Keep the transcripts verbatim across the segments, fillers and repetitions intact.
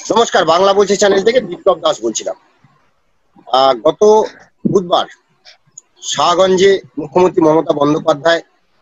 নমস্কার, বাংলা বলছি চ্যানেল থেকে বিপ্লব দাস বলছিলাম। গত বুধবার শাহগঞ্জে মুখ্যমন্ত্রী মমতা বন্দ্যোপাধ্যায়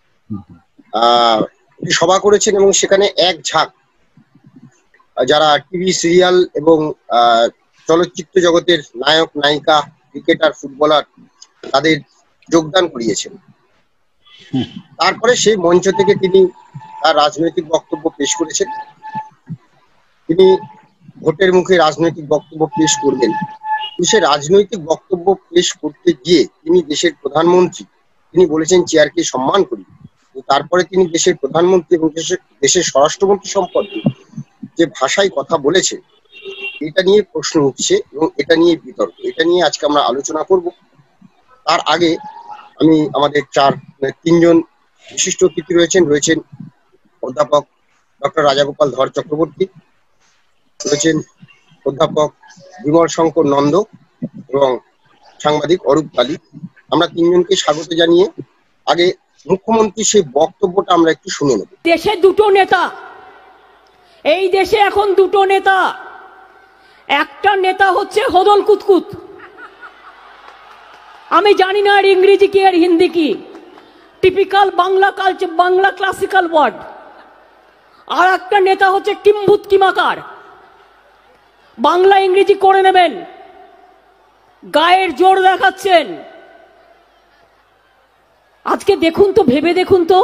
সভা করেছেন এবং সেখানে এক ঝাঁক যারা টিভি সিরিয়াল এবং চলচ্চিত্র জগতের নায়ক নায়িকা, ক্রিকেটার, ফুটবলার তাদের যোগদান করিয়েছেন। তারপরে সেই মঞ্চ থেকে তিনি তার রাজনৈতিক বক্তব্য পেশ করেছেন। তিনি ভোটের মুখে রাজনৈতিক বক্তব্য পেশ করবেন, সে রাজনৈতিক বক্তব্য পেশ করতে গিয়ে তিনি দেশের প্রধানমন্ত্রী, তিনি বলেছেন চেয়ারকে সম্মান করি। তারপরে তিনি দেশের প্রধানমন্ত্রী এবং দেশের স্বরাষ্ট্রমন্ত্রী সম্পর্কে যে ভাষায় কথা বলেছে, এটা নিয়ে প্রশ্ন উঠছে এবং এটা নিয়ে বিতর্ক, এটা নিয়ে আজকে আমরা আলোচনা করব। তার আগে আমি আমাদের চার তিনজন বিশিষ্ট অতিথি রয়েছেন রয়েছেন অধ্যাপক ডক্টর রাজাগোপাল ধর চক্রবর্তী, রয়েছেন অধ্যাপক বিমল শঙ্কর নন্দ এবং সাংবাদিক অরূপ কালী। আমরা তিনজনকে স্বাগত জানিয়ে আগে মুখ্যমন্ত্রী সেই বক্তব্যটা আমরা একটু শুনে নেব। দেশে দুটো নেতা, এই দেশে এখন দুটো নেতা। একটা নেতা হচ্ছে হদল কুতকুত, আমি জানি না আর ইংরেজি কি আর হিন্দি কি, typical Bangla culture, Bangla classical word. আর একটা নেতা হচ্ছে কিম্ভূত কিমাকার, বাংলা ইংরেজি করে নেবেন, গায়ের জোর দেখাচ্ছেন। আজকে দেখুন তো, ভেবে দেখুন তো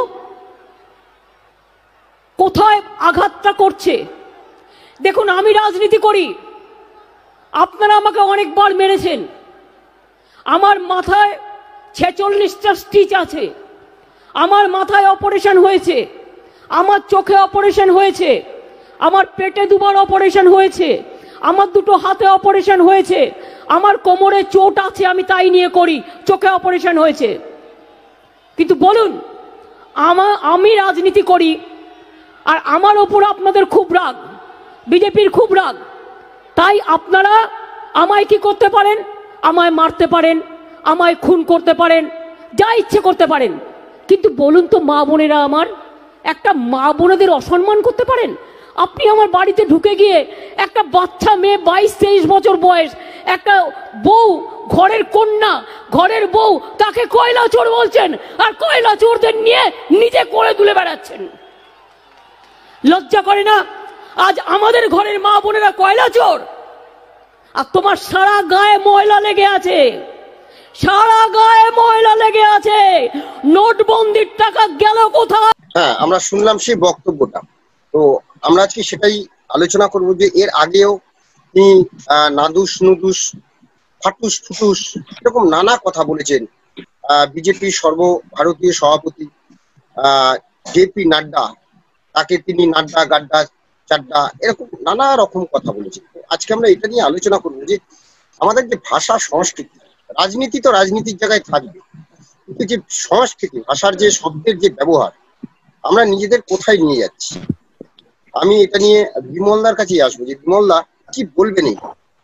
কোথায় আঘাতটা করছে। দেখুন, আমি রাজনীতি করি, আপনারা আমাকে অনেকবার মেরেছেন। আমার মাথায় ছেচল্লিশটা স্টিচ আছে, আমার মাথায় অপারেশন হয়েছে, আমার চোখে অপারেশন হয়েছে, আমার পেটে দুবার অপারেশন হয়েছে, আমার দুটো হাতে অপারেশন হয়েছে, আমার কোমরে চোট আছে, আমি তাই নিয়ে করি, চোখে অপারেশন হয়েছে। কিন্তু বলুন, আমার আমি রাজনীতি করি আর আমার ওপর আপনাদের খুব রাগ, বিজেপির খুব রাগ, তাই আপনারা আমায় কি করতে পারেন? আমায় মারতে পারেন, আমায় খুন করতে পারেন, যা ইচ্ছে করতে পারেন। কিন্তু বলুন তো, মা বোনেরা, আমার একটা মা বোনেদের অসম্মান করতে পারেন? আপনি আমার বাড়িতে ঢুকে গিয়ে একটা বাচ্চা মেয়ে, বাইশ তেইশ বছর বয়স, একটা বউ, ঘরের কন্যা, ঘরের বউ, তাকে কয়লা চোর বলছেন, আর কয়লা চোরদের নিয়ে নিজে করে তুলে বেড়াচ্ছেন। লজ্জা করে না? আজ আমাদের ঘরের মা বোনেরা কয়লা চোর, আর তোমার সারা গায়ে ময়লা লেগে আছে, সারা গায়ে ময়লা লেগে আছে। নোটবন্দির টাকা গেল কোথায়? হ্যাঁ, আমরা শুনলাম সেই বক্তব্যটা। তো আমরা আজকে সেটাই আলোচনা করবো যে এর আগেও তিনি নাদুস নুদুস, ফাটুস ফুটুস, এরকম নানা কথা বলেছেন। বিজেপির সর্বভারতীয় সভাপতি আহ জে পি নাড্ডা, তাকে তিনি নাড্ডা গাড্ডা চাড্ডা, এরকম নানা রকম কথা বলেছেন। আজকে আমরা এটা নিয়ে আলোচনা করবো যে আমাদের যে ভাষা সংস্কৃতি, রাজনীতি তো রাজনীতির জায়গায় থাকবে, কিন্তু যে সংস্কৃতি, ভাষার যে শব্দের যে ব্যবহার, আমরা নিজেদের কোথায় নিয়ে যাচ্ছি। আমি এটা নিয়ে বিমলদার কাছেই আসবো যে বিমলদা কি বলবেন? এই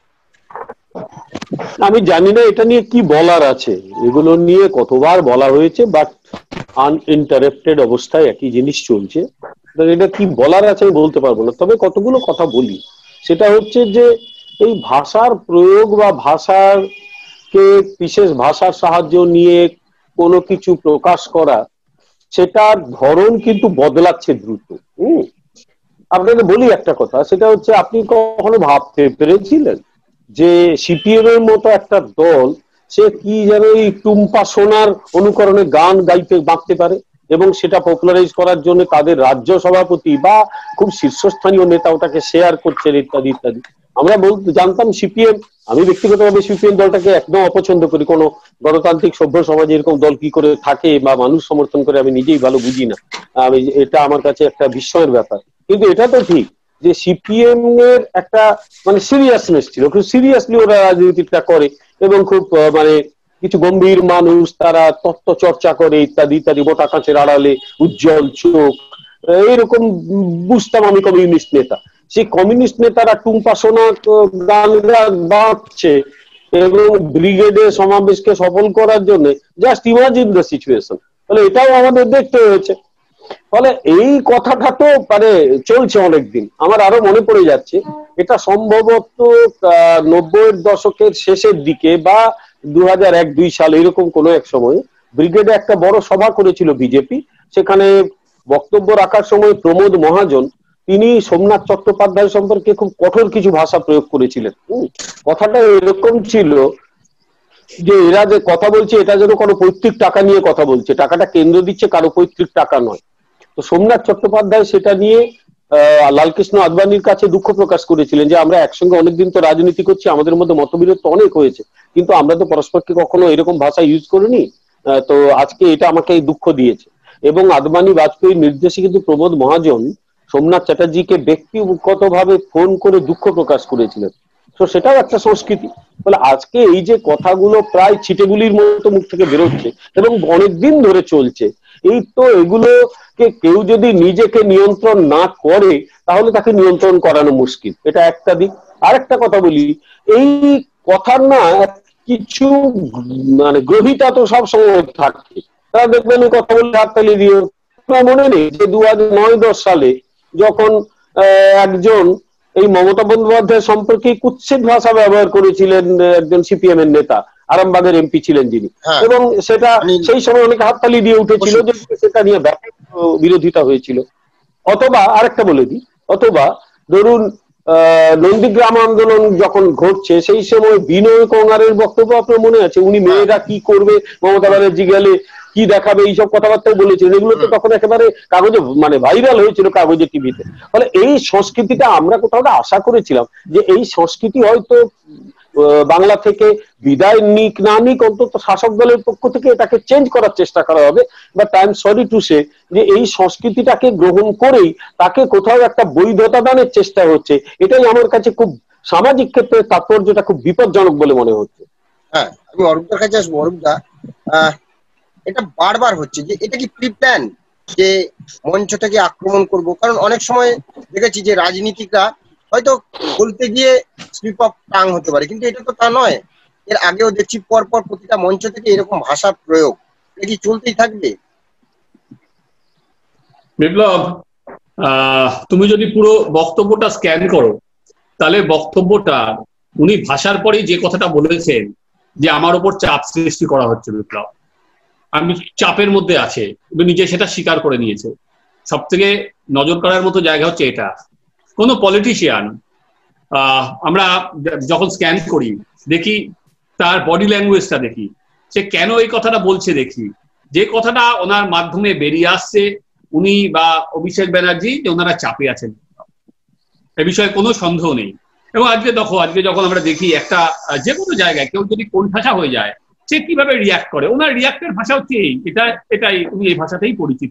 আমি জানি না এটা নিয়ে কি বলার আছে, এগুলো নিয়ে কতবার বলা হয়েছে, বাট আনইন্টারাপ্টেড অবস্থায় একই জিনিস চলছে। এটা কি বলার আছে আমি বলতে পারবো না, তবে কতগুলো কথা বলি। সেটা হচ্ছে যে এই ভাষার প্রয়োগ বা ভাষার কে বিশেষ ভাষার সাহায্য নিয়ে কোনো কিছু প্রকাশ করা, সেটার ধরন কিন্তু বদলাচ্ছে দ্রুত। হম আপনাকে বলি একটা কথা, সেটা হচ্ছে আপনি কখনো ভাবতে পেরেছিলেন যে সিপিএম এর মতো একটা দল সে কি যেন এই টুম্পা সোনার অনুকরণে গান গাইতে বাঁকতে পারে, এবং সেটা পপুলারাইজ করার জন্য তাদের রাজ্য সভাপতি বা খুব শীর্ষস্থানীয় নেতা ওটাকে শেয়ার করছেন ইত্যাদি ইত্যাদি। আমরা বলতে জানতাম সিপিএম, আমি ব্যক্তিগতভাবে সিপিএম দলটাকে একদম অপছন্দ করি। কোনো গণতান্ত্রিক সভ্য সমাজে এরকম দল কি করে থাকে বা মানুষ সমর্থন করে আমি নিজেই ভালো বুঝি না। আমি এটা আমার কাছে একটা বিস্ময়ের ব্যাপার। কিন্তু এটা তো ঠিক যে সিপিএম এর একটা মানে সিরিয়াসনেস ছিল, খুব সিরিয়াসলি ওরা রাজনীতিটা করে এবং খুব মানে কিছু গম্ভীর মানুষ, তারা তত্ত্ব চর্চা করে ইত্যাদি ইত্যাদি, মোটা কাঁচের আড়ালে উজ্জ্বল চোখ, এইরকম বুঝতাম আমি কমিউনিস্ট নেতা। সেই কমিউনিস্ট নেতারা টুম্পা সোনা গান বাঁচছে এবং ব্রিগেডের সমাবেশকে সফল করার জন্য জাস্ট ইমাজিন দ্য সিচুয়েশন। ফলে এটাও আমাদের দেখতে হয়েছে। ফলে এই কথাটা তো মানে চলছে অনেকদিন। আমার আরো মনে পড়ে যাচ্ছে এটা সম্ভবত নব্বইয়ের দশকের শেষের দিকে বা দু হাজার এক দুই সাল এরকম কোনো এক সময় ব্রিগেডে একটা বড় সভা করেছিল বিজেপি। সেখানে বক্তব্য রাখার সময় প্রমোদ মহাজন তিনি সোমনাথ চট্টোপাধ্যায় সম্পর্কে খুব কঠোর কিছু ভাষা প্রয়োগ করেছিলেন। কথাটা এরকম ছিল যে এরা যে কথা বলছে এটা যেন কোনো পৈতৃক টাকা নিয়ে কথা বলছে, টাকাটা কেন্দ্র দিচ্ছে, কারো পৈতৃক টাকা নয়। তো সোমনাথ চট্টোপাধ্যায় সেটা নিয়ে আহ লালকৃষ্ণ আদবানির কাছে দুঃখ প্রকাশ করেছিলেন যে আমরা একসঙ্গে অনেকদিন তো রাজনীতি করছি, আমাদের মধ্যে মতবিরোধ তো অনেক হয়েছে, কিন্তু আমরা তো পরস্পরকে কখনো এরকম ভাষা ইউজ করিনি, তো আজকে এটা আমাকে দুঃখ দিয়েছে। এবং আদবানি বাজপেয়ীর নির্দেশে কিন্তু প্রমোদ মহাজন সোমনাথ চ্যাটার্জিকে ব্যক্তিগতভাবে ফোন করে দুঃখ প্রকাশ করেছিলেন। তো সেটাও একটা সংস্কৃতি। বলে আজকে এই যে কথাগুলো প্রায় ছিটেগুলির মতো মুখ থেকে বেরোচ্ছে এবং অনেকদিন ধরে চলছে, এই তো এগুলোকে কেউ যদি নিজেকে নিয়ন্ত্রণ না করে তাহলে তাকে নিয়ন্ত্রণ করানো মুশকিল, এটা একটা দিক। আরেকটা কথা বলি, এই কথার না কিছু মানে গ্রহিতা তো সবসময় থাকে, তারা দেখবেন এই কথা বলে হাততালি দিয়ে। মনে নেই যে দু হাজার নয় দশ সালে যখন একজন এই মমতা বন্দ্যোপাধ্যায় সম্পর্কে কুৎসিত ভাষা ব্যবহার করেছিলেন একজন সিপিএম এর নেতা, আরামবাগের এমপি ছিলেন যিনি, এবং সেটা সেই সময় অনেক হাততালি দিয়ে উঠেছিল, যে সেটা নিয়ে ব্যাপক বিরোধিতা হয়েছিল। অথবা আরেকটা বলে দিই, অথবা ধরুন আহ নন্দীগ্রাম আন্দোলন যখন ঘটছে সেই সময় বিনয় কঙ্গারের বক্তব্য আপনার মনে আছে, উনি মেয়েরা কি করবে মমতা ব্যানার্জি গেলে কি দেখাবে এইসব কথাবার্তাও বলেছিলেন, এগুলো তো তখন একেবারে কাগজে মানে ভাইরাল হয়েছিল কাগজে টিভিতে। ফলে এই সংস্কৃতিটা আমরা কোথাও আশা করেছিলাম যে এই সংস্কৃতি হয়তো বাংলা থেকে বিদায় নিক না নিক, অন্তত শাসক দলের পক্ষ থেকে এটাকে চেঞ্জ করার চেষ্টা করা হবে। But I am sorry to say যে এই সংস্কৃতিটাকে গ্রহণ করেই তাকে কোথাও একটা বৈধতা দানের চেষ্টা হচ্ছে। এটাই আমার কাছে খুব সামাজিক ক্ষেত্রে তাৎপর্যটা খুব বিপজ্জনক বলে মনে হচ্ছে। হ্যাঁ, আমি অরূপদার কাছে আসবো। অরূপদা, এটা বারবার হচ্ছে যে এটা কি প্রি প্ল্যান যে মঞ্চটাকে আক্রমণ করব? কারণ অনেক সময় দেখেছি যে রাজনীতিকরা হয়তো বলতে গিয়ে স্লিপ অফ টাং হতে পারে, কিন্তু এটা তো তা নয়। এর আগেও দেখছি পরপর প্রতিটা মঞ্চ থেকে এরকম ভাষা প্রয়োগ, এটা কি চলতেই থাকবে? বিপ্লব, আহ তুমি যদি পুরো বক্তব্যটা স্ক্যান করো তাহলে বক্তব্যটা উনি ভাষার পরেই যে কথাটা বলেছেন যে আমার উপর চাপ সৃষ্টি করা হচ্ছে, বিপ্লব আমি চাপের মধ্যে আছে, নিজে সেটা স্বীকার করে নিয়েছে। সব থেকে নজর করার মতো জায়গা হচ্ছে এটা, কোনো পলিটিশিয়ান আহ আমরা যখন স্ক্যান করি দেখি তার বডি ল্যাঙ্গুয়েজটা দেখি, সে কেন এই কথাটা বলছে দেখি, যে কথাটা ওনার মাধ্যমে বেরিয়ে আসছে উনি বা অভিষেক ব্যানার্জি যে ওনারা চাপে আছেন, এ বিষয়ে কোনো সন্দেহ নেই। এবং আজকে দেখো, আজকে যখন আমরা দেখি একটা যে কোনো জায়গায় কেউ যদি কোণঠাসা হয়ে যায় সে কিভাবে রিয়াক্ট করে, ওনার রিয়াক্টের ভাষা হচ্ছে এই, এটা এটাই উনি এই ভাষাতেই পরিচিত।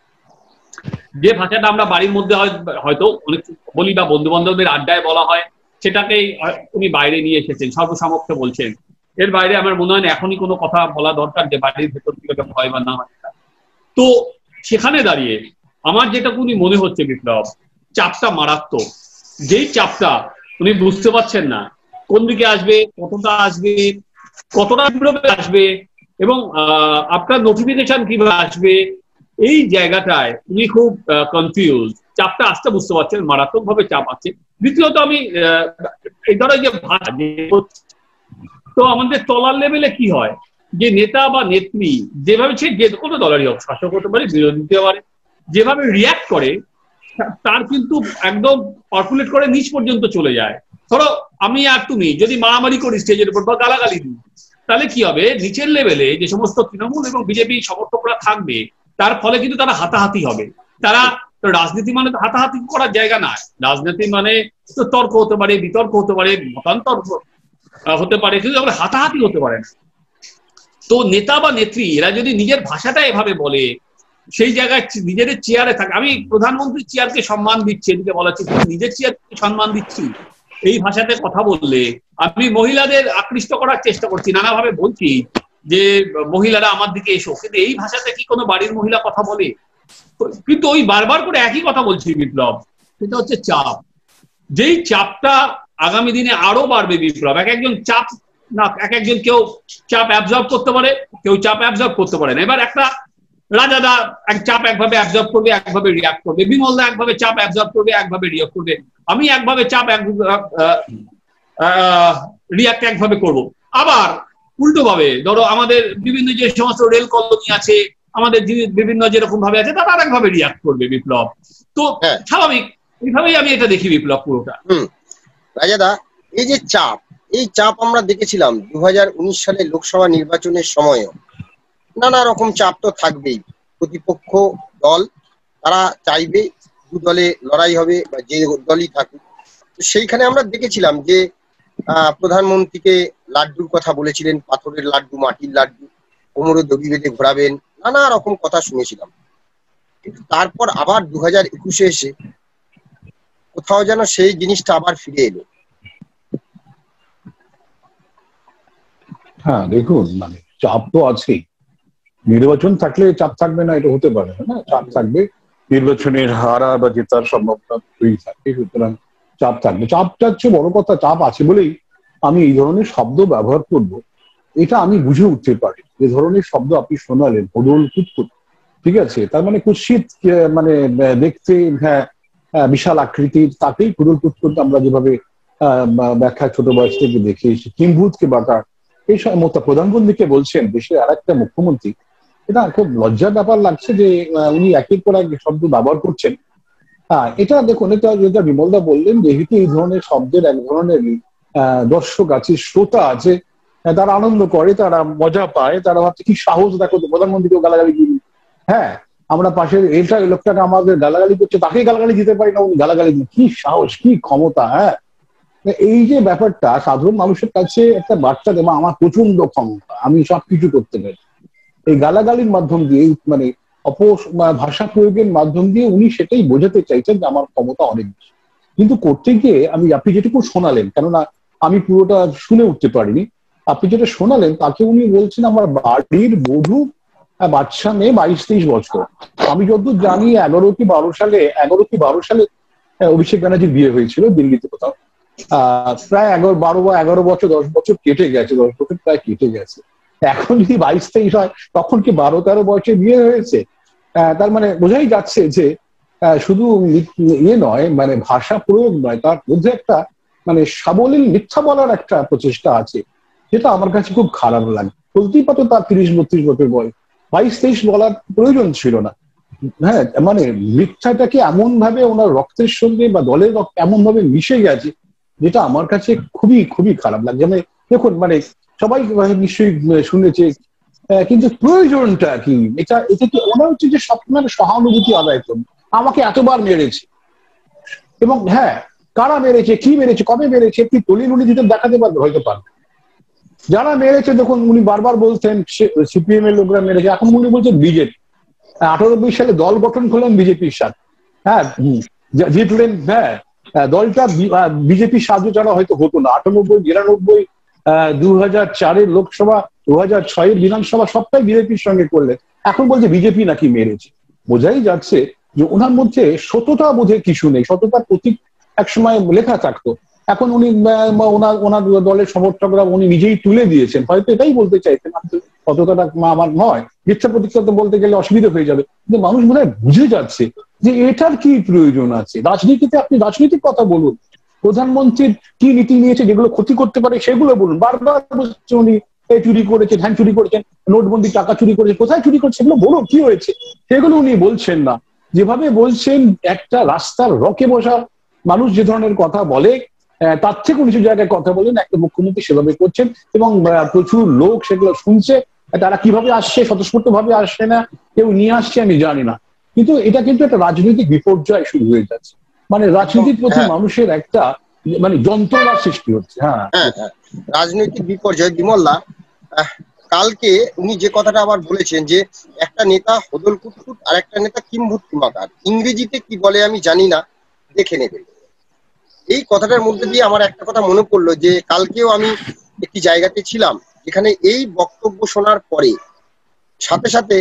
যে ভাষাটা আমরা বাড়ির মধ্যে হয়তো অনেক বলি বা বন্ধু বান্ধবদের আড্ডায় বলা হয়, সেটাকেই উনি বাইরে নিয়ে এসেছেন, সর্বসমক্ষে বলছেন। এর বাইরে আমার মনে হয় না এখনই কোনো কথা বলা দরকার যে বাড়ির ভেতর থেকে হয় বা না হয়। তো সেখানে দাঁড়িয়ে আমার যেটা উনি মনে হচ্ছে বিপ্লব, চাপটা মারাত্মক। যেই চাপটা উনি বুঝতে পারছেন না কোন দিকে আসবে, কতটা আসবে, কতটা বিপ্লবে আসবে এবং আহ আপনার নোটিফিকেশন কিভাবে আসবে, এই জায়গাটায় উনি খুব কনফিউজ। চাপটা আসতে বুঝতে পারছেন, মারাত্মক ভাবে চাপ আছে। দ্বিতীয়ত আমি এই ধরনের যে ভাষা, তো আমাদের তলার লেভেলে কি হয় যে নেতা বা নেত্রী যেভাবে সে যে কোনো দলেরই হোক, শাসক হতে পারে বিরোধী হতে পারে, যেভাবে রিয়াক্ট করে তার কিন্তু একদম পারকুলেট করে নিচ পর্যন্ত চলে যায়। ধরো আমি আর তুমি যদি মারামারি করি স্টেজের উপর বা গালাগালি দিই, তাহলে কি হবে, নিচের লেভেলে যে সমস্ত তৃণমূল এবং বিজেপি সমর্থকরা থাকবে তার ফলে কিন্তু তারা হাতাহাতি হবে। তারা রাজনীতি মানে তো হাতাহাতি করার জায়গা না, রাজনীতি মানে তো তর্ক হতে পারে, বিতর্ক হতে পারে, মতান্তর হতে পারে, কিন্তু আমরা হাতাহাতি হতে পারে না। তো নেতা বা নেত্রী এরা যদি নিজের ভাষাটা এভাবে বলে, সেই জায়গায় নিজের চেয়ারে থাকে, আমি প্রধানমন্ত্রীর চেয়ারকে সম্মান দিচ্ছি এদিকে বলা হচ্ছে, নিজের চেয়ারকে সম্মান দিচ্ছি এই ভাষাতে কথা বললে, আমি মহিলাদের আকৃষ্ট করার চেষ্টা করছি, নানাভাবে বলছি যে মহিলারা আমার দিকে এসো, কিন্তু এই ভাষাতে কি কোনো বাড়ির মহিলা কথা বলে? কিন্তু ওই বারবার করে একই কথা বলছি বিপ্লব, সেটা হচ্ছে চাপ। যেই চাপটা আগামী দিনে আরো বাড়বে বিপ্লব, এক একজন চাপ না, এক একজন কেউ চাপ অ্যাবজর্ব করতে পারে, কেউ চাপ অ্যাবজর্ব করতে পারে না। এবার একটা রাজাদা এক চাপ একভাবে অ্যাবজর্ব করবে, একভাবে রিয়াক্ট করবে, বিমলদা একভাবে চাপ অ্যাবজর্ব করবে, একভাবে রিয়াক্ট করবে, আমি একভাবে চাপ রিয়াক্ট একভাবে করব। আবার উল্টো ভাবে ধরো আমাদের বিভিন্ন যে সমস্ত রেল কলোনি আছে, আমাদের বিভিন্ন যেরকম ভাবে আছে, তারা আরেকভাবে রিয়াক্ট করবে বিপ্লব। তো স্বাভাবিক, এইভাবেই আমি এটা দেখি বিপ্লব পুরোটা। হম রাজাদা, এই যে চাপ, এই চাপ আমরা দেখেছিলাম দু হাজার উনিশ সালে লোকসভা নির্বাচনের সময়ও নানা রকম চাপ তো থাকবেই। প্রতিপক্ষ দল তারা চাইবে দু দলে লড়াই হবে বা যে দলই থাকুক, তো সেইখানে আমরা দেখেছিলাম যে আহ প্রধানমন্ত্রীকে লাড্ডুর কথা বলেছিলেন, পাথরের লাড্ডু, মাটির লাড্ডু, কোমরে দড়ি বেঁধে ঘোরাবেন, নানা রকম কথা শুনেছিলাম। কিন্তু তারপর আবার দু হাজার একুশে এসে কোথাও যেন সেই জিনিসটা আবার ফিরে এলো। হ্যাঁ দেখুন, মানে চাপ তো আছেই। নির্বাচন থাকলে চাপ থাকবে না এটা হতে পারে না, চাপ থাকবে। নির্বাচনের হারা বা জেতার সম্ভাবনা থাকে, সুতরাং চাপ থাকবে। চাপটা হচ্ছে বড় কথা, চাপ আছে বলেই আমি এই ধরনের শব্দ ব্যবহার করব, এটা আমি বুঝে উঠতে পারি। যে ধরনের শব্দ আপনি শোনালেন, হোদল কুতকুত, ঠিক আছে, তার মানে কুৎসিত, মানে দেখতে হ্যাঁ বিশাল আকৃতির, তাকেই হুদল কুতকুত আমরা যেভাবে আহ ব্যাখ্যা ছোট বয়স থেকে দেখে এসেছি। কিম্ভূতকে বাঁকা এই মতো প্রধানমন্ত্রীকে বলছেন দেশের আর একটা মুখ্যমন্ত্রী, এটা খুব লজ্জার ব্যাপার লাগছে যে উনি একের পর এক শব্দ ব্যবহার করছেন। হ্যাঁ এটা দেখুন, এটা যেটা বিমলদা বললেন, যেহেতু এই ধরনের শব্দের এক ধরনের আহ দর্শক আছে, শ্রোতা আছে, তারা আনন্দ করে, তারা মজা পায়, তারা ভাবছে কি সাহস দেখো তো প্রধানমন্ত্রীকেও গালাগালি দিবি। হ্যাঁ আমরা পাশের এটা লোকটাকে আমাদের গালাগালি করছে, তাকে গালাগালি দিতে পারি না, উনি গালাগালি দিই, কি সাহস, কি ক্ষমতা। হ্যাঁ এই যে ব্যাপারটা সাধারণ মানুষের কাছে একটা বার্তা দেওয়া, আমার প্রচন্ড ক্ষমতা, আমি সবকিছু করতে পারি, এই গালাগালির মাধ্যম দিয়ে, মানে অপ ভাষা প্রয়োগের মাধ্যম দিয়ে উনি সেটাই বোঝাতে চাইছেন যে আমার ক্ষমতা অনেক বেশি। কিন্তু করতে গিয়ে আমি, আপনি যেটুকু শোনালেন, কেননা আমি পুরোটা শুনে উঠতে পারিনি, আপনি যেটা শোনালেন তাকে উনি বলছেন আমার বাড়ির বধূ বাচ্চা মেয়ে বাইশ তেইশ বছর। আমি যতদূর জানি এগারো কি বারো সালে এগারো কি বারো সালে অভিষেক ব্যানার্জির বিয়ে হয়েছিল দিল্লিতে কোথাও। আহ প্রায় এগারো বারো বা এগারো বছর দশ বছর কেটে গেছে, দশ বছর প্রায় কেটে গেছে। এখন যদি বাইশ তেইশ হয় তখন কি বারো তেরো বয়সে বিয়ে হয়েছে? আহ তার মানে বোঝাই যাচ্ছে যে শুধু ইয়ে নয়, মানে ভাষা প্রয়োগ নয়, তার মধ্যে একটা মানে সাবলীল মিথ্যা বলার একটা প্রচেষ্টা আছে, যেটা আমার কাছে খুব খারাপ লাগে। বলতেই পারতো তার তিরিশ বত্রিশ বছর বয়স, বাইশ তেইশ বলার প্রয়োজন ছিল না। হ্যাঁ মানে মিথ্যাটাকে এমন ভাবে ওনার রক্তের সঙ্গে বা দলের রক্ত এমন ভাবে মিশে গেছে, যেটা আমার কাছে খুবই খুবই খারাপ লাগছে। মানে দেখুন, মানে সবাই নিশ্চয়ই শুনেছে, কিন্তু প্রয়োজনটা কি? এটা এটা কি ওনার হচ্ছে যে সবসময় সহানুভূতি আদায় করুন, আমাকে এতবার মেরেছে, এবং হ্যাঁ কারা মেরেছে, কি মেরেছে, কবে মেরেছে, কি দলিল উনি দিতে দেখাতে পারবে, হয়তো পারবে। যারা মেরেছে দেখুন, উনি বারবার বলতেন সিপিএম এর লোকরা মেরেছে, এখন উনি বলছেন বিজেপি। আঠানব্বই সালে দল গঠন করলেন বিজেপির সাথে, হ্যাঁ জিতলেন, হ্যাঁ দলটা বিজেপির সাহায্য ছাড়া হয়তো হতো না। আটানব্বই নিরানব্বই আহ দু হাজার চারের লোকসভা, দু হাজার ছয়ের বিধানসভা সবটাই বিজেপির সঙ্গে করলেন। এখন বলছে বিজেপি নাকি মেরেছে। বোঝাই যাচ্ছে যে ওনার মধ্যে সততা বোধের কিছু নেই। সততার প্রতীক একসময় লেখা থাকতো, এখন উনি ওনার ওনার দলের সমর্থকরা উনি নিজেই তুলে দিয়েছেন। হয়তো এটাই বলতে চাইছেন সততাটা আমার নয়, মিথ্যা প্রতীকটা তো বলতে গেলে অসুবিধা হয়ে যাবে। কিন্তু মানুষ মনে হয় বুঝে যাচ্ছে যে এটার কি প্রয়োজন আছে। রাজনীতিতে আপনি রাজনীতির কথা বলুন, প্রধানমন্ত্রীর কি নীতি নিয়েছে যেগুলো ক্ষতি করতে পারে সেগুলো বলুন। বারবার বলছে উনি এই চুরি করেছে, ধ্যান চুরি করেছেন, নোটবন্দি টাকা চুরি করেছে, কোথায় চুরি করছে সেগুলো বলুন, কি হয়েছে সেগুলো উনি বলছেন না। যেভাবে বলছেন একটা রাস্তার রকে বসা মানুষ যে ধরনের কথা বলে, তার থেকে নিচু জায়গায় কথা বলেন একটা মুখ্যমন্ত্রী সেভাবে করছেন, এবং প্রচুর লোক সেগুলো শুনছে। তারা কিভাবে আসছে, স্বতঃস্ফূর্ত ভাবে আসছে না, কেউ নিয়ে আসছে আমি জানি না, কিন্তু এটা কিন্তু একটা রাজনৈতিক বিপর্যয় শুরু হয়ে যাচ্ছে। মানে রাজনীতির প্রতি মানুষের একটা মানে যন্ত্রণার সৃষ্টি হচ্ছে। হ্যাঁ রাজনৈতিক বিপর্যয়। বিমলদা, কালকে উনি যে কথাটা আবার বলেছেন যে একটা নেতা হোদল কুটকুট আর একটা নেতা কিম্ভূত কিমাকার, ইংরেজিতে কি বলে আমি জানি না, দেখে নেবেন। এই কথাটার মধ্যে দিয়ে আমার একটা কথা মনে পড়লো যে কালকেও আমি একটি জায়গাতে ছিলাম যেখানে এই বক্তব্য শোনার পরে সাথে সাথে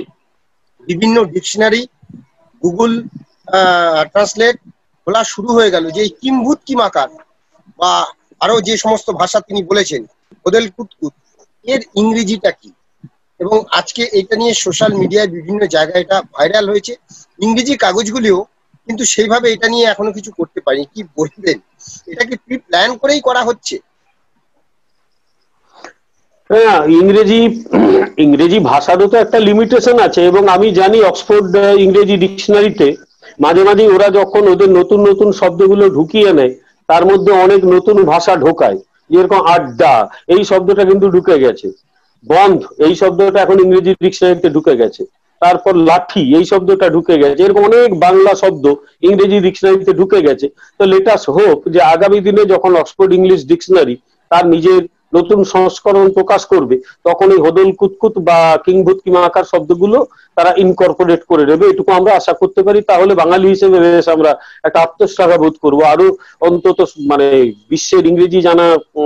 বিভিন্ন ডিকশনারি, গুগল ট্রান্সলেট খোলা শুরু হয়ে গেল যে এই কিম্ভূত কিমাকার বা আরো যে সমস্ত ভাষা তিনি বলেছেন হোদল কুতকুত, এর ইংরেজিটা কি। এবং আজকে এটা নিয়ে সোশ্যাল মিডিয়ায় বিভিন্ন জায়গায় এটা ভাইরাল হয়েছে। ইংরেজি কাগজগুলিও কিন্তু সেইভাবে এটা নিয়ে এখনো কিছু করতে পারেনি। কি বলবেন, এটা কি প্রি প্ল্যান করেই করা হচ্ছে? হ্যাঁ, ইংরেজি ইংরেজি ভাষারও তো একটা লিমিটেশন আছে, এবং আমি জানি অক্সফোর্ড ইংরেজি ডিকশনারিতে মাঝে মাঝে ওরা যখন ওদের নতুন নতুন শব্দগুলো ঢুকিয়ে নেয় তার মধ্যে অনেক নতুন ভাষা ঢোকায়, যেরকম আড্ডা এই শব্দটা কিন্তু ঢুকে গেছে, বন্ধ এই শব্দটা এখন ইংরেজি ডিকশনারিতে ঢুকে গেছে, তারপর লাঠি এই শব্দটা ঢুকে গেছে, এরকম অনেক বাংলা শব্দ ইংরেজি ডিকশনারিতে ঢুকে গেছে। তো লেট আস হোপ যে আগামী দিনে যখন অক্সফোর্ড ইংলিশ ডিকশনারি তার নিজের নতুন সংস্করণ প্রকাশ করবে তখন এই হদল কুতকুত বা কিংভূত কিমাকার শব্দগুলো তারা ইনকর্পোরেট করে নেবে, এটুকু আমরা আশা করতে পারি। তাহলে বাঙালি হিসেবে বেশ আমরা একটা আত্মশ্লাঘা বোধ করবো, আরো অন্তত মানে বিশ্বের ইংরেজি জানা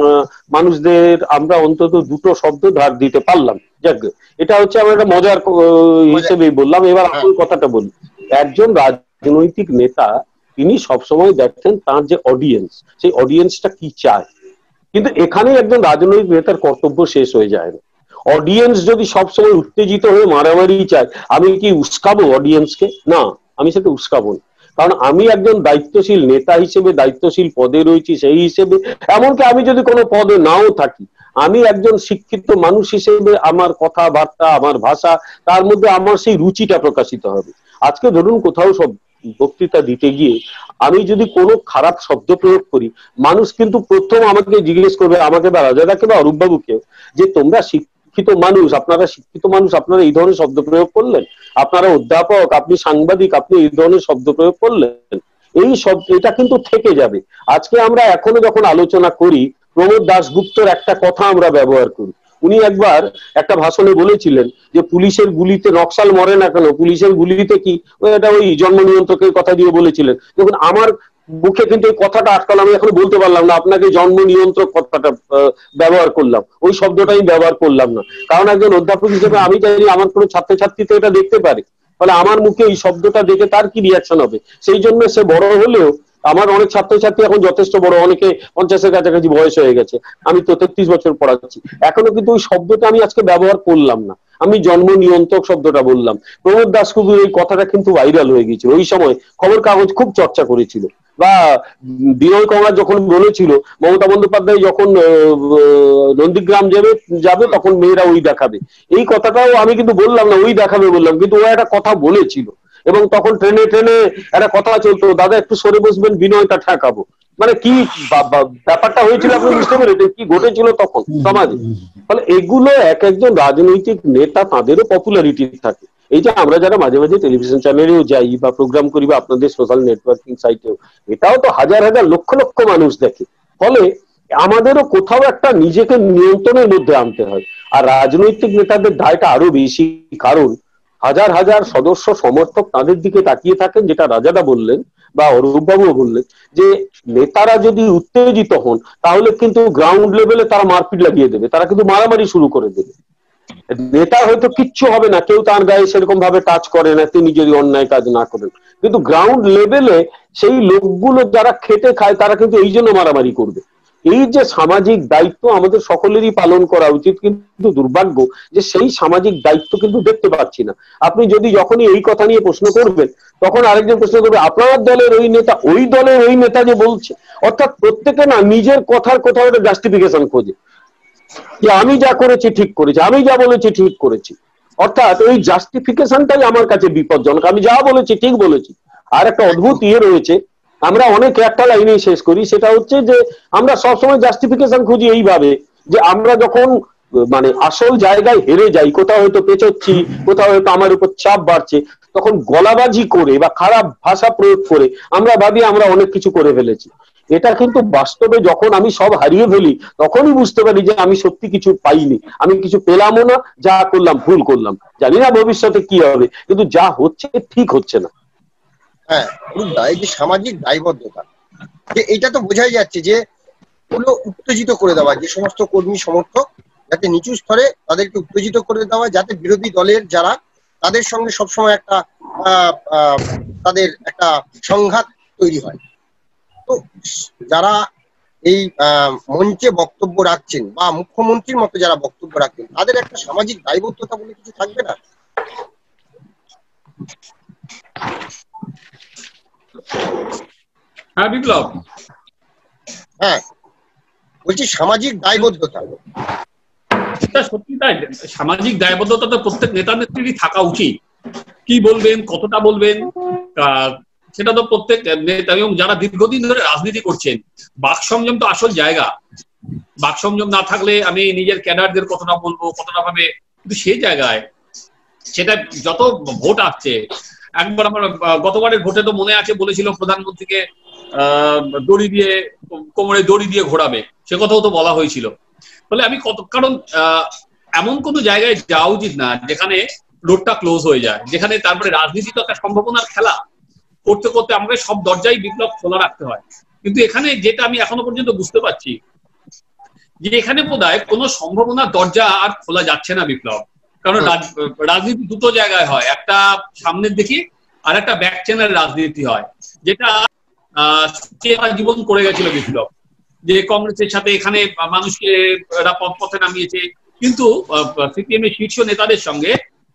মানুষদের আমরা অন্তত দুটো শব্দ ধার দিতে পারলাম। যাক, এটা হচ্ছে আমরা একটা মজার হিসেবেই বললাম। এবার আসল কথাটা বলি, একজন রাজনৈতিক নেতা তিনি সবসময় দেখেন তার যে অডিয়েন্স, সেই অডিয়েন্সটা কি চায়, কিন্তু এখানে একজন রাজনৈতিক নেতার কর্তব্য শেষ হয়ে যায় না। অডিয়েন্স যদি সবসময় উত্তেজিত হয়ে মারামারি চায়, আমি কি উস্কাবো অডিয়েন্সকে? না, আমি সেটা উস্কাবো না, কারণ আমি একজন দায়িত্বশীল নেতা হিসেবে দায়িত্বশীল পদে রয়েছি, সেই হিসেবে এমনকি আমি যদি কোনো পদে নাও থাকি, আমি একজন শিক্ষিত মানুষ হিসেবে আমার কথাবার্তা আমার ভাষা তার মধ্যে আমার সেই রুচিটা প্রকাশিত হবে। আজকে ধরুন কোথাও সব বক্তৃতা দিতে গিয়ে আমি যদি কোনো খারাপ শব্দ প্রয়োগ করি, মানুষ কিন্তু প্রথম আমাকে জিজ্ঞেস করবে, আমাকে বা রাজাদাকে বা অরূপ বাবুকে, যে তোমরা শিক্ষিত মানুষ, আপনারা শিক্ষিত মানুষ আপনারা এই ধরনের শব্দ প্রয়োগ করলেন, আপনারা অধ্যাপক, আপনি সাংবাদিক, আপনি এই ধরনের শব্দ প্রয়োগ করলেন, এই শব্দ এটা কিন্তু থেকে যাবে। আজকে আমরা এখনো যখন আলোচনা করি, প্রমোদ দাশগুপ্তর একটা কথা আমরা ব্যবহার করি। উনি একবার একটা ভাষণে বলেছিলেন যে পুলিশের গুলিতে নকশাল মরে না কেন, পুলিশের গুলিতে কি, এটা ওই জন্ম নিয়ন্ত্রকের কথা দিয়ে বলেছিলেন। দেখুন আমার মুখে কিন্তু এই কথাটা আটকাল, আমি এখন বলতে পারলাম না, আপনাকে জন্ম নিয়ন্ত্রক কথাটা ব্যবহার করলাম, ওই শব্দটা আমি ব্যবহার করলাম না, কারণ একজন অধ্যাপক হিসেবে আমি চাই আমার কোনো ছাত্রছাত্রী তো এটা দেখতে পারে, ফলে আমার মুখে এই শব্দটা দেখে তার কি রিয়াকশন হবে, সেই জন্য সে বড় হলেও, আমার অনেক ছাত্রছাত্রী এখন যথেষ্ট বড়, অনেকে পঞ্চাশের কাছাকাছি বয়স হয়ে গেছে, আমি তো তেত্রিশ বছর পড়াচ্ছি, এখনো কিন্তু ওই শব্দটা আমি আজকে ব্যবহার করলাম না, আমি জন্ম নিয়ন্ত্রক শব্দটা বললাম। প্রমোদ দাশগুপ্তর এই কথাটা কিন্তু ভাইরাল হয়ে গেছিল, ওই সময় খবর কাগজ খুব চর্চা করেছিল। বা বিনয় কংগ্রেস যখন বলেছিল মমতা বন্দ্যোপাধ্যায় যখন নন্দীগ্রাম যাবে যাবে তখন মেয়েরা ওই দেখাবে, এই কথাটাও আমি কিন্তু বললাম না ওই দেখাবে বললাম, কিন্তু ও একটা কথা বলেছিল, এবং তখন ট্রেনে ট্রেনে একটা কথা চলতো, দাদা একটু সরে বসবেন বিনয়টা ঠেকাবো, মানে কি ব্যাপারটা হয়েছিল আপনি বুঝতে পেরেছেন কি ঘটেছিল তখন সমাজে। ফলে এগুলো এক একজন রাজনৈতিক নেতা তাদেরও পপুলারিটি থাকে। এই যে আমরা যারা মাঝে মাঝে টেলিভিশন চ্যানেলেও যাই বা প্রোগ্রাম করি বা আপনাদের সোশ্যাল নেটওয়ার্কিং সাইটেও, এটাও তো হাজার হাজার লক্ষ লক্ষ মানুষ দেখে, ফলে আমাদেরও কোথাও একটা নিজেকে নিয়ন্ত্রণের মধ্যে আনতে হয়। আর রাজনৈতিক নেতাদের দায়টা আরো বেশি, কারণ হাজার হাজার সদস্য সমর্থক তাদের দিকে তাকিয়ে থাকেন, যেটা রাজাদা বললেন বা অরূপবাবুও বললেন, যে নেতারা যদি উত্তেজিত হন তাহলে কিন্তু গ্রাউন্ড লেভেলে তারা মারপিট লাগিয়ে দেবে, তারা কিন্তু মারামারি শুরু করে দেবে। নেতা হয়তো কিচ্ছু হবে না, কেউ তার গায়ে সেরকম ভাবে টাচ করে না তিনি যদি অন্যায় কাজ না করেন, কিন্তু গ্রাউন্ড লেভেলে সেই লোকগুলো যারা খেটে খায় তারা কিন্তু এই জন্য মারামারি করবে। এই যে সামাজিক দায়িত্ব আমাদের সকলেরই পালন করা উচিত, কিন্তু দুর্ভাগ্য যে সেই সামাজিক দায়িত্ব কিন্তু দেখতে পাচ্ছি না। আপনি যদি যখনই এই কথা নিয়ে প্রশ্ন করবেন তখন আরেকজন প্রশ্ন করবে আপনার দলের ওই নেতা ওই দলের ওই নেতা যে বলছে, অর্থাৎ প্রত্যেকে না নিজের কথার কোথাও একটা জাস্টিফিকেশন খোঁজে, যে আমি যা করেছি ঠিক করেছি, আমি যা বলেছি ঠিক করেছি, অর্থাৎ ওই জাস্টিফিকেশনটাই আমার কাছে বিপজ্জনক, আমি যা বলেছি ঠিক বলেছি। আর একটা অদ্ভুত ইয়ে রয়েছে, আমরা অনেক একটা লাইনে শেষ করি, সেটা হচ্ছে যে আমরা সবসময় জাস্টিফিকেশন খুঁজি এইভাবে যে আমরা যখন মানে আসল জায়গায় হেরে যাই, কোথাও হয়তো পেছোচ্ছি, কোথাও হয়তো আমার উপর চাপ বাড়ছে, তখন গলাবাজি করে বা খারাপ ভাষা প্রয়োগ করে আমরা ভাবি আমরা অনেক কিছু করে ফেলেছি। এটা কিন্তু বাস্তবে যখন আমি সব হারিয়ে ফেলি তখনই বুঝতে পারি যে আমি সত্যি কিছু পাইনি, আমি কিছু পেলামও না, যা করলাম ভুল করলাম, জানি না ভবিষ্যতে কি হবে, কিন্তু যা হচ্ছে ঠিক হচ্ছে না। হ্যাঁ, এই যে সামাজিক দায়বদ্ধতা, যে এটা তো বোঝাই যাচ্ছে যে পুরো উত্তেজিত করে দেওয়া, যে সমস্ত কর্মী সমর্থক যাতে নিচু স্তরে তাদেরকে উত্তেজিত করে দেওয়া, যাতে বিরোধী দলের যারা তাদের সঙ্গে সবসময় একটা তাদের একটা সংঘাত তৈরি হয়। তো যারা এই মঞ্চে বক্তব্য রাখছেন বা মুখ্যমন্ত্রীর মতো যারা বক্তব্য রাখছেন তাদের একটা সামাজিক দায়বদ্ধতা বলে কিছু থাকবে না? হ্যাঁ বিপ্লব, হ্যাঁ বলছি সামাজিক দায়বদ্ধতা। সত্যি তাই, সামাজিক দায়বদ্ধতা তো প্রত্যেক নেতা নেত্রীরই থাকা উচিত। কি বলবেন, কতটা বলবেন, সেটা তো প্রত্যেক নেতা এবং যারা দীর্ঘদিন ধরে রাজনীতি করছেন। বাক সংযম তো আসল জায়গা। বাক সংযম না থাকলে আমি নিজের ক্যাডারদের কতটা বলবো, কতটা ভাবে, কিন্তু সেই জায়গায় সেটা যত ভোট আসছে, একবার আমার গতবারের ভোটে তো মনে আছে বলেছিল প্রধানমন্ত্রীকে আহ দড়ি দিয়ে কোমরে দড়ি দিয়ে ঘোরাবে, সে কথাও তো বলা হয়েছিল। ফলে আমি কত, কারণ আহ এমন কোনো জায়গায় যাওয়া উচিত না যেখানে রোডটা ক্লোজ হয়ে যায়, যেখানে তারপরে রাজনীতি তো একটা সম্ভাবনার খেলা, করতে করতে আমাকে সব দরজাই বিপ্লব খোলা রাখতে হয়। কিন্তু এখানে যেটা আমি এখনো পর্যন্ত বুঝতে পারছি যে এখানে বোধহয় কোনো সম্ভাবনার দরজা আর খোলা যাচ্ছে না বিপ্লব। কারণ রাজনীতি দুটো জায়গায় হয়, একটা সামনের দিকে আর একটা ব্যাক চ্যানেল রাজনীতি হয়, যেটা আহ জীবন করে গেছিল বিপ্লব, যে কংগ্রেসের সাথে এখানে মানুষকে পথে নামিয়েছে। কিন্তু সিপিএম এর শীর্ষ নেতাদের সঙ্গে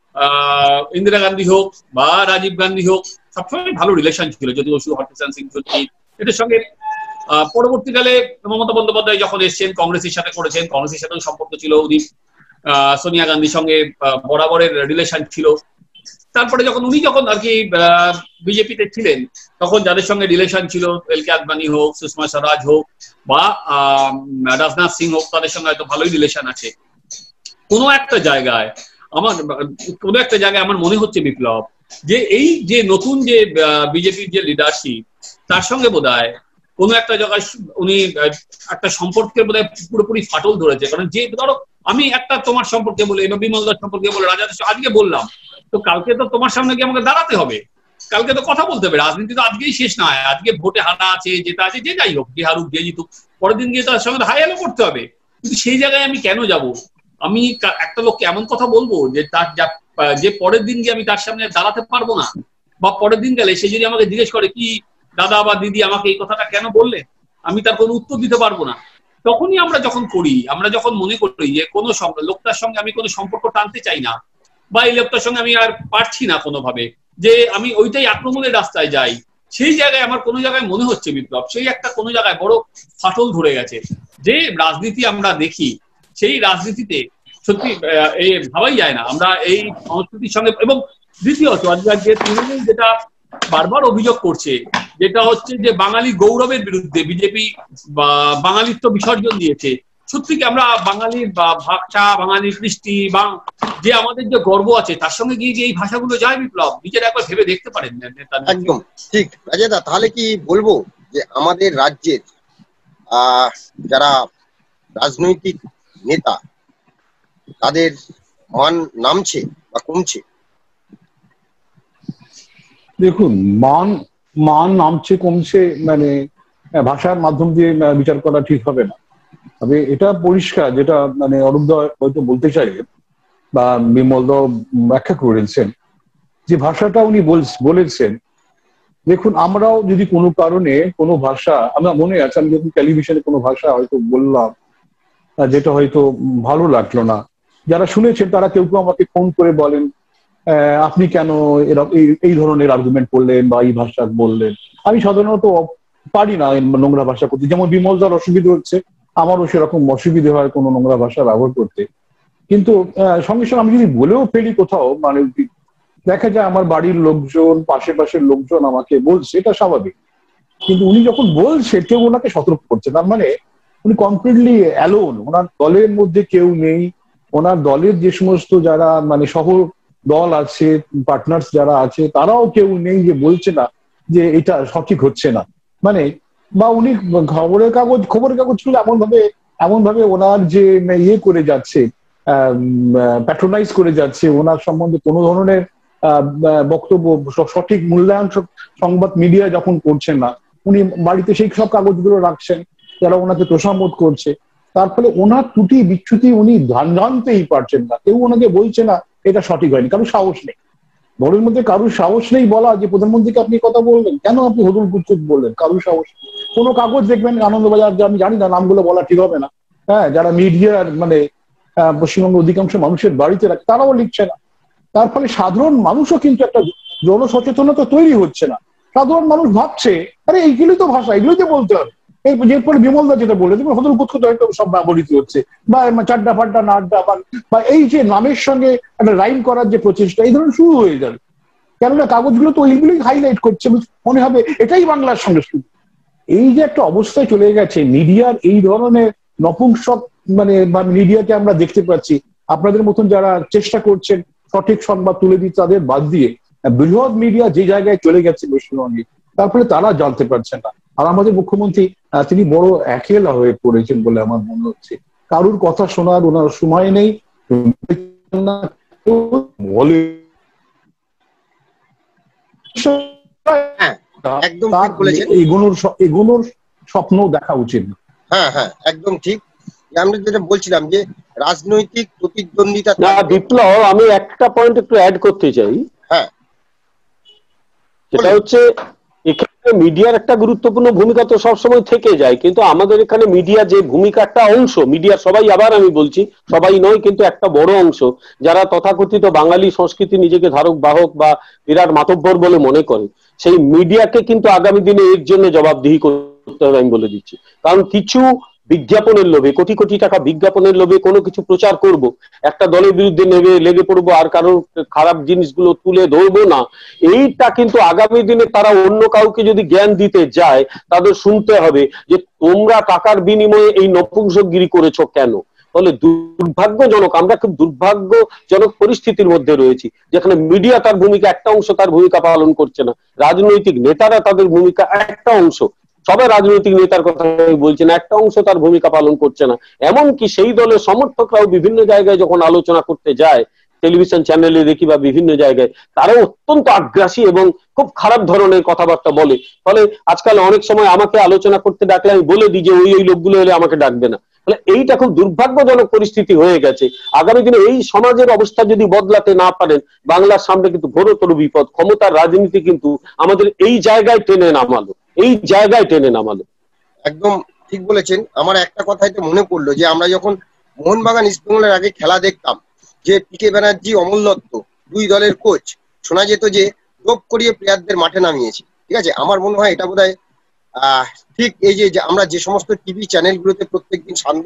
আহ ইন্দিরা গান্ধী হোক বা রাজীব গান্ধী হোক সবসময় ভালো রিলেশন ছিল, যদিও হরকিষাণ সিং চৌধুরী এদের সঙ্গে আহ পরবর্তীকালে মমতা বন্দ্যোপাধ্যায় যখন এসছেন কংগ্রেসের সাথে করেছেন, কংগ্রেসের সাথেও সম্পর্ক ছিল, উনি আহ সোনিয়া গান্ধীর সঙ্গে বরাবরের রিলেশন ছিল। তারপরে যখন উনি যখন আর কি বিজেপিতে ছিলেন তখন যাদের সঙ্গে রিলেশন ছিল, এল কে আদবানি হোক, সুষমা স্বরাজ হোক বা আহ রাজনাথ সিং হোক, তাদের সঙ্গে হয়তো ভালোই রিলেশন আছে। কোনো একটা জায়গায় আমার কোনো একটা জায়গায় আমার মনে হচ্ছে বিপ্লব যে এই যে নতুন যে বিজেপির যে লিডারশিপ, তার সঙ্গে বোধহয় কোনো একটা জায়গায় উনি একটা সম্পর্কে বোধহয় পুরোপুরি ফাটল ধরেছে। কারণ যে ধরো আমি একটা তোমার সম্পর্কে বলে বা বিমলদার সম্পর্কে বলে রাজা আজকে বললাম, তো কালকে তো তোমার সামনে গিয়ে আমাকে দাঁড়াতে হবে, কালকে তো কথা বলতে হবে। রাজনীতি তো আজকেই শেষ না হয়, আজকে ভোটে হারা আছে, যেটা আছে, যে যাই হোক, যে হারুক যে জিতুক, পরের দিন গিয়ে তার সঙ্গে হাই হ্যালো করতে হবে। কিন্তু সেই জায়গায় আমি কেন যাব? আমি একটা লোককে এমন কথা বলবো যে তার যে পরের দিন গিয়ে আমি তার সামনে দাঁড়াতে পারবো না, বা পরের দিন গেলে সে যদি আমাকে জিজ্ঞেস করে কি দাদা বা দিদি আমাকে এই কথাটা কেন বললে, আমি তার কোনো উত্তর দিতে পারবো না। তখনই আমরা যখন করি, আমরা যখন মনে করি যে কোনো লোকটার সঙ্গে আমি কোনো সম্পর্ক টানতে চাই না, বা এই লোকটার সঙ্গে আমি আর পারছি না কোনোভাবে, যে আমি ওইটাই আক্রমণের রাস্তায় যাই, সেই জায়গায় আমার কোনো জায়গায় মনে হচ্ছে বিপ্লব সেই একটা কোনো জায়গায় বড় ফাটল ধরে গেছে। যে রাজনীতি আমরা দেখি, সেই রাজনীতিতে সত্যি এই ভাবাই যায় না আমরা এই সংস্কৃতির সঙ্গে। এবং দ্বিতীয়ত আজকে তৃণমূল যেটা বারবার অভিযোগ করছে, যেটা হচ্ছে যে বাঙালি গৌরবের বিরুদ্ধে বিজেপি বা বাঙালিত্ব বিসর্জন দিয়েছে। সত্যি কি আমরা বাঙালির বা ভাষা, বাঙালির কৃষ্টি বা যে আমাদের যে গর্ব আছে, তার সঙ্গে গিয়ে যে এই ভাষাগুলো যায় বিপ্লব, নিজের একবার ভেবে দেখতে পারেন। একদম ঠিক রাজেদা, তাহলে কি বলবো যে আমাদের রাজ্যের আহ যারা রাজনৈতিক নেতা তাদের মান নামছে বা কমছে? দেখুন, মান মান নামছে কমছে মানে ভাষার মাধ্যম দিয়ে বিচার করা ঠিক হবে না। তবে এটা পরিষ্কার, যেটা মানে অরূপদা হয়তো বলতে চাইলেন বা বিমলদা ব্যাখ্যা করেছেন, যে ভাষাটা উনি বলেছেন। দেখুন, আমরাও যদি কোনো কারণে কোনো ভাষা, আমার মনে আছে আমি যখন টেলিভিশনে কোনো ভাষা হয়তো বললাম যেটা হয়তো ভালো লাগলো না, যারা শুনেছেন তারা কেউ কেউ আমাকে ফোন করে বলেন আপনি কেন এই ধরনের আর্গুমেন্ট করলেন বা এই ভাষা বললেন। আমি সাধারণত পারি না নোংরা ভাষা করতে, যেমন বিমলদার অসুবিধা হচ্ছে, আমারও সেরকম অসুবিধা হয় কোনো নোংরা ভাষা ব্যবহার করতে। কিন্তু সঙ্গে সঙ্গে আমি যদি বলেও ফেলি কোথাও, মানে দেখা যায় আমার বাড়ির লোকজন, পাশে পাশের লোকজন আমাকে বলছে, এটা স্বাভাবিক। কিন্তু উনি যখন বলছে কেউ ওনাকে সতর্ক করছে, তার মানে উনি কমপ্লিটলি অ্যালোন, ওনার দলের মধ্যে কেউ নেই। ওনার দলের যে সমস্ত যারা মানে সহ দল আছে, পার্টনার্স যারা আছে, তারাও কেউ নেই যে বলছে না যে এটা সঠিক হচ্ছে না। মানে বা উনি খবরের কাগজ খবরের কাগজগুলো এমন ভাবে এমন ভাবে ওনার যে ইয়ে করে যাচ্ছে, প্যাট্রোনাইজ করে যাচ্ছে, ওনার সম্বন্ধে কোনো ধরনের বক্তব্য সঠিক মূল্যায়ন সংবাদ মিডিয়া যখন করছেন না, উনি বাড়িতে সেই সব কাগজগুলো রাখছেন যারা ওনাকে তোষামত করছে। তার ফলে ওনার ত্রুটি বিচ্যুতি উনি জানতেই পারছেন না, কেউ ওনাকে বলছে না এটা সঠিক হয়নি, কারোর সাহস নেই। দলের মধ্যে কারোর সাহস নেই বলা যে প্রধানমন্ত্রীকে আপনি কথা বললেন, কেন আপনি হদুল কুচুত বললেন, কারোর সাহস। কোনো কাগজ দেখবেন আনন্দবাজার, আমি জানি না নামগুলো বলা ঠিক হবে না, হ্যাঁ, যারা মিডিয়ার মানে পশ্চিমবঙ্গের অধিকাংশ মানুষের বাড়িতে রাখে তারাও লিখছে না। তার ফলে সাধারণ মানুষও কিন্তু একটা জনসচেতনতা তৈরি হচ্ছে না। সাধারণ মানুষ ভাবছে আরে এইগুলোই তো ভাষা, এগুলোই তো বলতে হবে। এই এরপরে বিমলদা যেটা বলে দেখুন হদল কুৎকুত সব ব্যবহৃত হচ্ছে, বা চাড্ডা ফাড্ডা নাড্ডা বা এই যে নামের সঙ্গে একটা রাইম করার যে প্রচেষ্টা এই ধরনের শুরু হয়ে যাবে। কেননা কাগজগুলো তো এইগুলোই হাইলাইট করছে, মনে হবে এটাই বাংলার সঙ্গে শুরু। এই যে একটা অবস্থায় চলে গেছে মিডিয়ার, এই ধরনের নপুংসক মানে মিডিয়াকে আমরা দেখতে পাচ্ছি। আপনাদের মতন যারা চেষ্টা করছেন সঠিক সংবাদ তুলে দিতে তাদের বাদ দিয়ে বৃহৎ মিডিয়া যে জায়গায় চলে গেছে পশ্চিমবঙ্গে, তারপরে তারা জানতে পারছেন না। আর আমাদের মুখ্যমন্ত্রী তিনি বড় একলা হয়ে পড়েছেন বলে আমার মনে হচ্ছে। কারুর কথা শোনার ওনার সময় নেই, বলে একদম ঠিক বলেছেন, এগোনোর এগোনোর স্বপ্ন দেখা উচিত। হ্যাঁ হ্যাঁ একদম ঠিক। আমরা যেটা বলছিলাম যে রাজনৈতিক প্রতিদ্বন্দ্বিতা। না বিপ্লব, আমি একটা পয়েন্ট একটু অ্যাড করতে চাই। হ্যাঁ, সেটা হচ্ছে এখানে মিডিয়ার একটা গুরুত্বপূর্ণ ভূমিকা তো সবসময় থেকে যায়, কিন্তু আমাদের এখানে মিডিয়া যে ভূমিকা একটা অংশ, মিডিয়া সবাই, আবার আমি বলছি সবাই নয়, কিন্তু একটা বড় অংশ যারা তথাকথিত বাঙালি সংস্কৃতি নিজেকে ধারক বাহক বা বিরাট মাতব্বর বলে মনে করে, সেই মিডিয়াকে কিন্তু আগামী দিনে এর জন্য জবাবদিহি করতে হবে আমি বলে দিচ্ছি। কারণ কিছু বিজ্ঞাপনের লোভে, কোটি কোটি টাকা বিজ্ঞাপনের লোভে কোনো কিছু প্রচার করব, একটা দলের বিরুদ্ধে নেবে লেগে পড়বো আর কারোর খারাপ জিনিসগুলো তুলে ধরবো না, এইটা কিন্তু আগামী দিনে তারা অন্য কাউকে যদি জ্ঞান দিতে যায় তাদের শুনতে হবে যে তোমরা টাকার বিনিময়ে এই নপুংসকগিরি করেছো কেন। তাহলে দুর্ভাগ্যজনক, আমরা খুব দুর্ভাগ্যজনক পরিস্থিতির মধ্যে রয়েছি যেখানে মিডিয়া তার ভূমিকা একটা অংশ তার ভূমিকা পালন করছে না, রাজনৈতিক নেতারা তাদের ভূমিকা একটা অংশ, সবাই রাজনৈতিক নেতার কথা বলছে না, একটা অংশ তার ভূমিকা পালন করছে না। এমনকি সেই দলের সমর্থকরাও বিভিন্ন জায়গায় যখন আলোচনা করতে যায়, টেলিভিশন চ্যানেলে দেখি বা বিভিন্ন জায়গায়, তারাও অত্যন্ত আগ্রাসী এবং খুব খারাপ ধরনের কথাবার্তা বলে। ফলে আজকাল অনেক সময় আমাকে আলোচনা করতে ডাকলে আমি বলে দিই যে ওই ওই লোকগুলো এলে আমাকে ডাকবে না। ফলে এইটা খুব দুর্ভাগ্যজনক পরিস্থিতি হয়ে গেছে। আগামী দিনে এই সমাজের অবস্থা যদি বদলাতে না পারেন, বাংলার সামনে কিন্তু ঘোরতর বিপদ। ক্ষমতার রাজনীতি কিন্তু আমাদের এই জায়গায় টেনে নামালো, এই জায়গায় টেনে নামালো। একদম ঠিক বলেছেন। আমার একটা কথাই তো মনে পড়লো যে আমরা যখন মোহনবাগান ইস্টবেঙ্গলের আগে খেলা দেখতাম, যে পি কে ব্যানার্জি, অমল দত্ত দুই দলের কোচ, শোনা যেত যে ডোপ করিয়ে প্লেয়ারদের মাঠে নামিয়েছে। ঠিক আছে, আমার মনে হয় এটা বোধহয় আহ ঠিক এই যে আমরা যে সমস্ত টিভি চ্যানেলগুলোতে প্রত্যেকদিন সান্ধ্য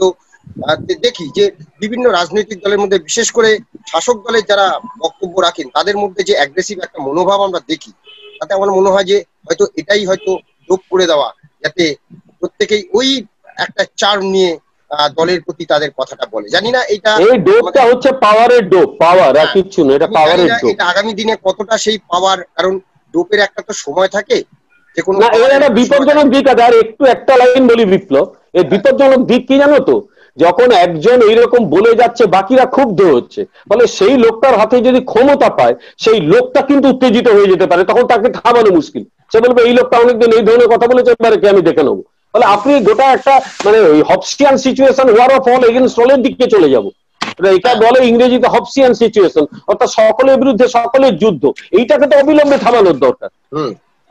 দেখি যে বিভিন্ন রাজনৈতিক দলের মধ্যে, বিশেষ করে শাসক দলের যারা বক্তব্য রাখেন তাদের মধ্যে যে অ্যাগ্রেসিভ একটা মনোভাব আমরা দেখি, তাতে আমার মনে হয় যে হয়তো এটাই হয়তো ডোপ করে দেওয়া, যাতে প্রত্যেকেই ওই একটা চার্ম নিয়ে দলের প্রতি তাদের কথাটা বলে। জানি না এটা এই ডোপটা হচ্ছে পাওয়ারের ডোপ, পাওয়ার আর কিছু না, এটা পাওয়ারের ডোপ। এটা আগামী দিনে কতটা সেই পাওয়ার, কারণ ডোপের একটা তো সময় থাকে যে কোনো না, এর একটা বিপজ্জনক দিক আছে। আর একটু একটা লাইন বলি বিপ্লব, এর বিপজ্জনক দিক কি জানো তো, যখন একজন এইরকম বলে যাচ্ছে বাকিরা ক্ষুব্ধ হচ্ছে, ফলে সেই লোকটার হাতে যদি ক্ষমতা পায় সেই লোকটা কিন্তু উত্তেজিত হয়ে যেতে পারে, তখন তাকে থামানো মুশকিল। সে বলবে এই লোকটা অনেকদিন এই ধরনের কথা বলেছে, এবারে কে আমি দেখে নেবো। ফলে আপনি গোটা একটা মানে Hobbesian situation, war of all against অলের দিকে চলে যাবো। এটা বলে ইংরেজিতে হবসিয়ান সিচুয়েশন, অর্থাৎ সকলের বিরুদ্ধে সকলের যুদ্ধ। এইটাকে তো অবিলম্বে থামানোর দরকার। হম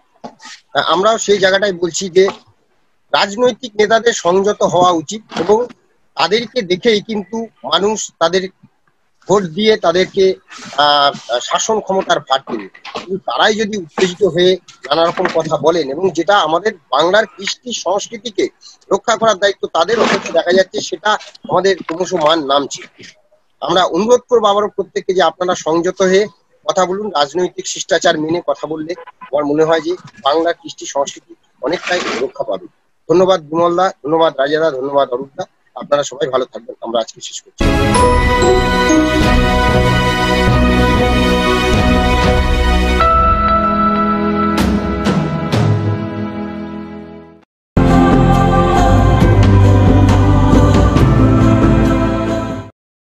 আমরাও সেই জায়গাটাই বলছি যে রাজনৈতিক নেতাদের সংযত হওয়া উচিত, এবং তাদেরকে দেখেই কিন্তু মানুষ তাদের ভোট দিয়ে তাদেরকে আহ শাসন ক্ষমতার ভার দেবে। কিন্তু তারাই যদি উত্তেজিত হয়ে নানা রকম কথা বলেন, এবং যেটা আমাদের বাংলার কৃষ্টি সংস্কৃতিকে রক্ষা করার দায়িত্ব তাদের, অথচ দেখা যাচ্ছে সেটা আমাদের ক্রমশ মান নামছে। আমরা অনুরোধ করবো আবারও প্রত্যেককে যে আপনারা সংযত হয়ে কথা বলুন, রাজনৈতিক শিষ্টাচার মেনে কথা বললে আমার মনে হয় যে বাংলার কৃষ্টি সংস্কৃতি অনেকটাই রক্ষা পাবে। ধন্যবাদ বিমলদা, ধন্যবাদ রাজাদা, ধন্যবাদ অরূপদা। আপনারা সবাই ভালো থাকবেন। আমরা আজকে শেষ করছি।